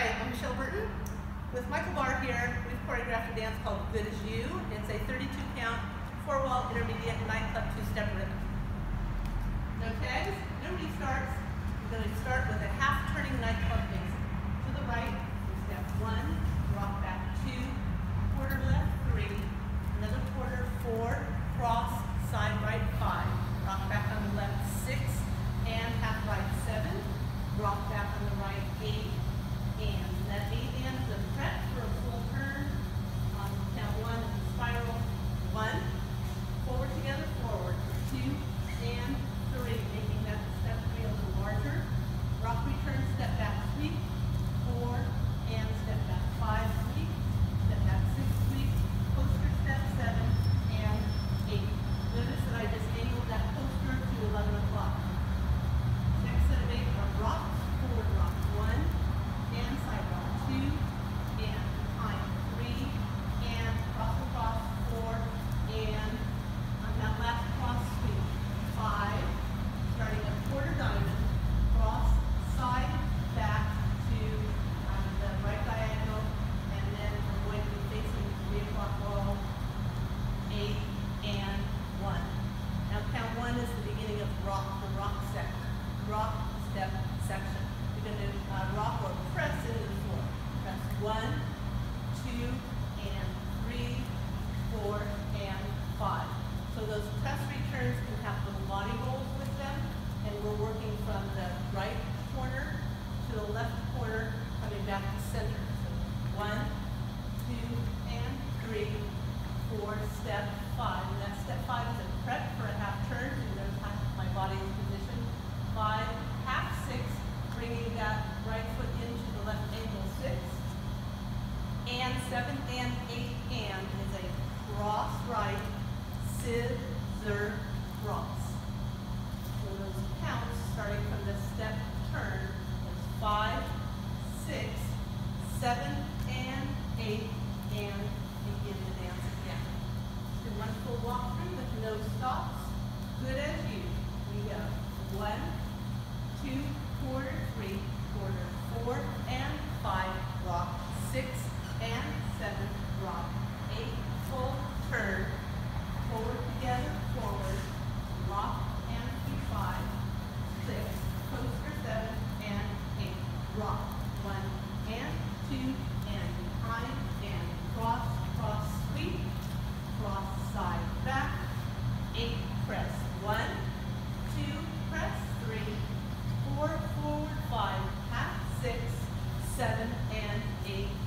Hi, I'm Michele Burton. With Michael Barr here, we've choreographed a dance called Good As You. It's a 32 count, 4-wall intermediate nightclub 2-step rhythm. No tags, no restarts. We're going to start with a half turning nightclub basic. To the right, step 1, rock back 2, quarter left 3, another quarter 4, cross, side right 5, rock back on the left 6, and half right 7, rock back on the right 8, and that 8 and the prep for a full turn on count 1 spiral 1, forward together, forward 2 and 3, making that step 3 a little larger, rock return, step back 3, 4 and step back 5, 3, step back 6, 3, coaster step 7 and 8. Notice that I just angled that coaster to 11 o'clock. Next set of 8 are rocks, forward rock 1 and side rock 2 and behind 3 and cross across 4 and on that last cross sweep 5, starting a quarter diamond, cross, side, back to the right diagonal, and then we're going to be facing 3 o'clock wall, 8 and 1. Now count 1 is the beginning of rock, the rock section, rock step section. You're going to rock or press into the floor. Press 1, 2, and 3, 4, and 5. So those press returns can have little body rolls with them, and we're working from the right corner to the left corner, coming back to center. So 1, 2, and 3, 4, step 5. And that step 5 is a prep for a half turn, and there's my body in position. 5, half 6, bringing that right foot into the left ankle 6, and 7 and 8 and is a cross right, scissor cross. So those counts starting from the step turn is 5, 6, 7 and 8 and begin the dance again. Do one full walkthrough with no stops. Good as you. We go 1, 2, quarter 3, quarter 4 and 5, rock 6 and 7, rock 8, full turn, forward together, forward, rock and 5, 6, coaster 7 and 8, rock 1 and 2 and behind and cross, cross sweep, cross side back, 8 press 1, 2 press 3, 4 forward 5, half 6, 7 and 8.